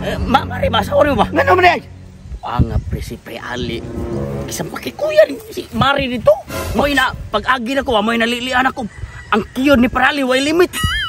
Mari masauri ba? Ngano man ay? Nga pre si Pre Ali. Isang pakikuya ni si Mari dito. Mo'y na pag-agi na ko, mo'y nalilian ako. Ang kiyon ni Pre Ali way limit.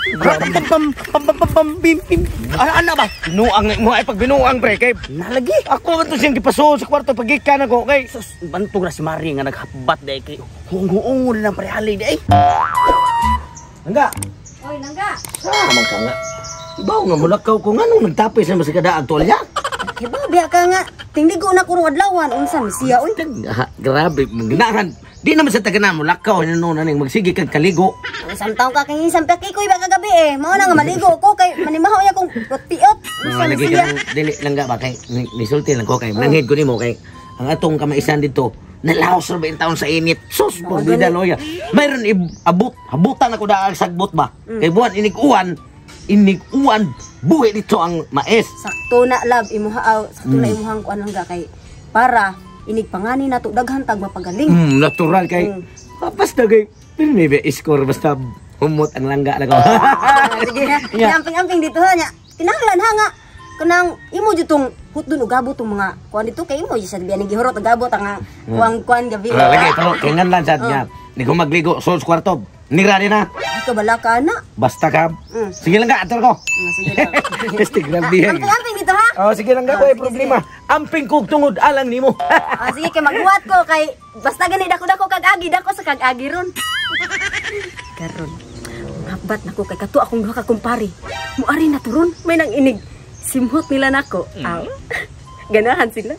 Ano ba? Binuang mo ay pag binuang pre kay Nalagi. ako man to siyang gipasuod sa kwarto pagikan ako kay Sus, bantog na si Mari nga naghabat dahil kay huung-huung na ng Pre Ali dahil. Langga. Oy, langga. Sama ka nga. Ibaw nga mulakaw ko nga nung nagtapis na sa kada tolya. Kiba biya ka nga. Tingdigo na kurong adlawan unsa mi siya oy. Grabe ginahan. Di naman sa tagana mulakaw na nung naning magsige kag kaligo. Isang taon ka kang isang pakikoy ba kagabi eh. Mao na nga maligo ko kay manimahaw ya kong piot. Unsa mi Lagi siya? ka dili langga ba kay nisulti lang ko kay nanghid ko nimo kay ang atong kamaisan dito nalaos ra ba in taon sa init. Sus, porbida loya. Mayroon habutan ako daag sagbot ba. Kay buwan inig-uwan buhi dito ang mais. Sakto na love imuha sakto na imuhang kuan langga kay para inig pangani nato daghan tag mapagaling. Natural kay basta kay maybe score basta humot ang langga na ko. Sige na. Amping-amping dito ha nya. Kinahanglan ha nga kanang imo jutong hutdon og gabot tong mga kuan dito kay imo sa biyan gihurot og gabot ang kuang gabi. Lagi pero kingan lang sad niya. Ni ko magligo sul sa kwarto. Nira din na. Ito bala ka na. Basta ka. Sige lang ka ator ko. Sige lang. Testig lang diyan. Amping dito ha. Oh, sige lang ka, problema. Amping kog tungod alang nimo. Sige kay magbuhat ko kay basta gani dako kag-agi dako sa kag-agi ron. Karon. Habat nako kay kato akong duha ka kumpari. Muari na turon may nang inig. Simhot nila nako. Aw. Ganahan sila.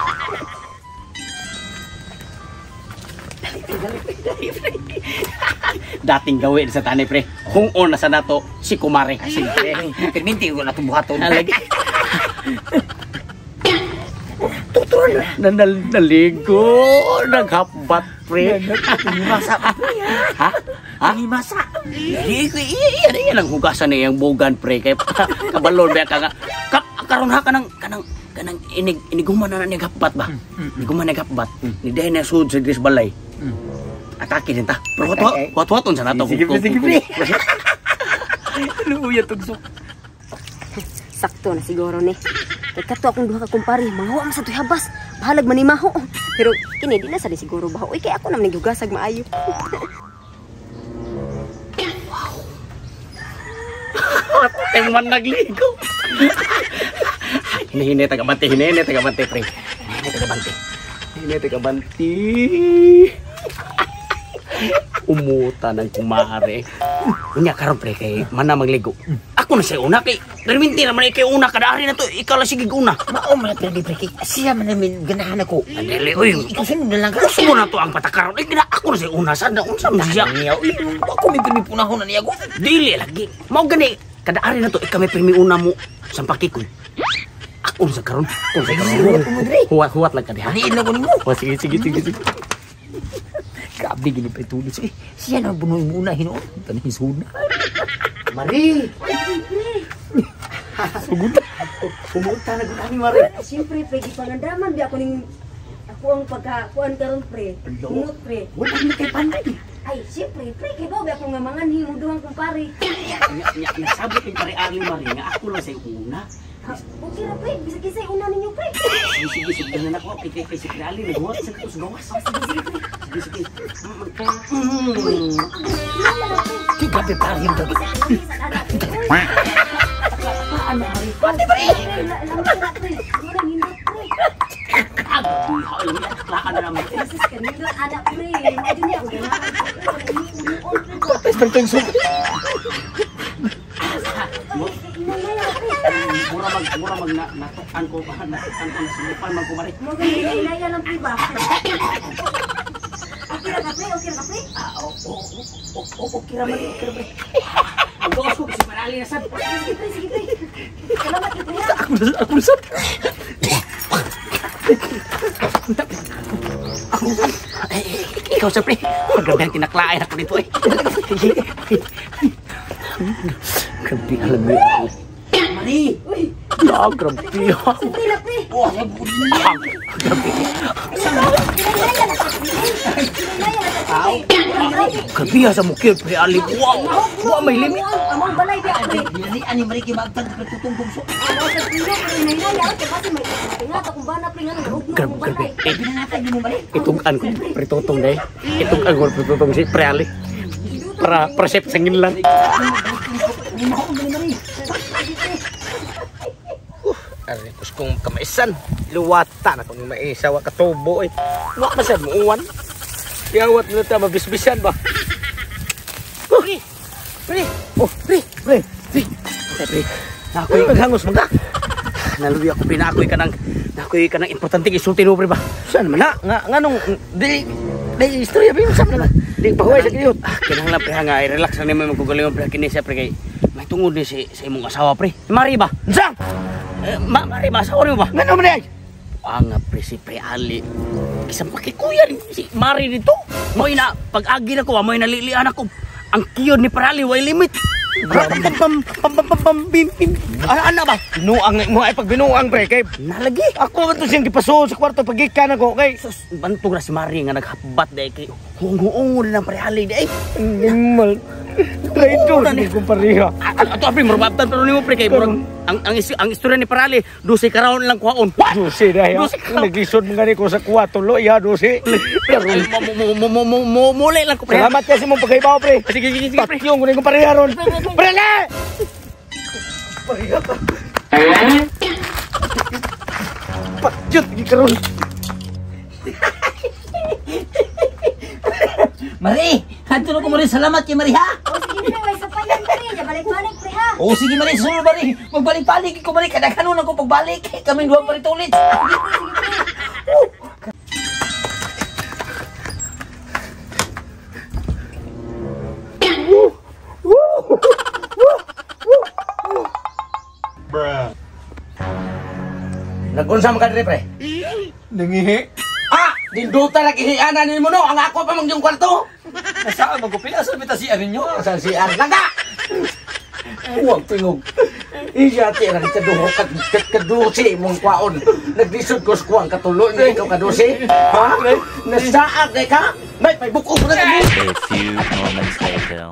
Dating gawin sa tanay pre. Kung ona sa nato si Kumare. Sige. Perminti ko na tubuhaton. Nalagi. Naligo, naghabat pre. Masa pa pre ha? Ha? Masa. Iyan ang hugasan niya yung bugan pre. Kaya kabalon ba ka nga. Karon ha kanang iniguman na naghabat ba? Iniguman naghabat. Ni dahil na sud sa Gris Balay. Atake din ta. Pero wat-waton sa nato. Sige pre. Ano uya tugsok? Sakto na siguro ni. Kay kato akong duha ka kumpari, mahuwa man sa tuy habas. Bahalag manimaho. Pero kini di na sa siguro baho. Uy kay ako naman nigugasag maayo. Ang man nagligo. Hini taga-banti pre. Hini taga-banti. Umuta ng Kumare. Unya karon pre kay mana magligo. Ako na siya una kay perminti naman kay una kada ari na to ikaw la sige una. Mao man pre di pre kay siya man namin ganahan ako. Dili oy. Ikaw sunod na lang ka. Gusto mo na to ang patakaron. Ay kina ako na siya una sada unsa mo siya. Ako may pinipunahon na niya ko. Dili lagi. Mao gani kada ari na to ikaw may permi una mo sa pakikoy. Ako sa karon. Huwat lang ka diha. Haniin lang ko nimo. Sige. Grabe gini pre tulis. Siya na bunoy muna hinuon. Tanong suna. Mari. Suguta. Pumunta na gud ani Mari. Siyempre pre di pangandaman di ako ning ako ang pagkakuan karon pre. Humot pre. Wala na kay panay. Ay siyempre pre kay bawa ako nga mangan himo duhang kumpari. Nasabot yung pare-ari Mari nga ako lang sa una. Okay ra pre, bisa kisay una ninyo pre. Sige na ako. Kay si Krali naghuwat sa katos gawas. Sige. Grabe pa rin to. Ano pre? Pati pre. Aklaan na naman. Sis kanino anak pre. Medyo niya udah. Tapos tensyon. Mura mag natukan ko sinupan man ko Mari. Mo gani ilaya lang pre ba? Okay ra ka pre? Okay ra man. Ang gawas ko si Marali na sad. Sige pre. Salamat pre. Ako na sad. Ikaw sa pre. Grabe ang tinaklain ako dito eh. Grabe alam mo ako. Mari! Uy! Grabe. Sige na pre! Wah, saya bunyi. Kabiya sa mukil, pre Ali. Wow, wow, may limit. Among balay di ako. Ini ani mereka magtang tertutung bungso. Grabe. Binangatay mo balik. Itugan ko, pre tutong dahil. Itugan ko, pre tutong si pre Ali. Para presep sangin lang. Aripos kong kamaisan. Luwata na kung maisa. Wa katubo eh. Wa masad mo uwan. Yawat na ta mabisbisan ba? Pre! Pre! Oh, pre! Pre! Pre! Pre! Nakoy paghangos mga. Naluwi ako pinakoy ka ng importanteng isulti mo pre ba? Saan man nga nung di istorya ba yun sa mga di pahuway sa kiyot. Kinahanglan pre nga i-relax na naman magkugalingon pre kini siya pre kay may tungod ni sa imong asawa pre. Mari ba? Saan? Mari ba? Asawa mo ba? Nga naman ay? Nga pre si Pre Ali. Isang pakikuya rin si Mari dito. Mo'y na pag-agi na ko, mo'y nalilian ako. Ang kiyon ni Pre Ali, way limit. Ano ba? Binuang mo ay pag binuang pre kay nalagi. Ako man to siyang gipaso sa kwarto pagikan ako kay bantog na si Mari nga naghabat dai kay hunguong na Pre Ali dai. Gimal. Traitor ni ko pareha. Ato apri marbatan pero nimo pre kay ang istorya ni Pre Ali, 12 karon lang kuhaon. 12 dai. Naglisod mga ni ko sa kwarto lo ya 12. Pero muli lang ko pre. Salamat kasi mong pagkaibaw pre. Sige pre. Yung ko pareha ron. Pre Ali! Pareha ka. Patyot gikaron. Mari, hanto na ko Mari. Salamat kay Mari ha. O sige pre, may sapayan pre. Balik-balik pre ha. Oh, sige Mari, sulod Mari. Magbalik-balik ko Mari. Kadaghanon ako pagbalik. Kaming duha pa rito ulit. Nag-unsa man ka dire pre? Nangihi. Dinduta nag-ihianan nimo no, ang ako pa mang yung kwarto. Nasaan magupila sa bitasian ninyo? Sa CR laga. Huwag tingog. Iya ti ra kaduho kadusi mong kwaon. Naglisod ko sa kuwang katulo ni ikaw kadusi. Ha? Nasaag kay ka? May buko mo na kami. A few moments later.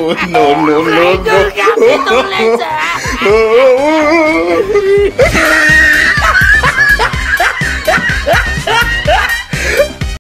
no.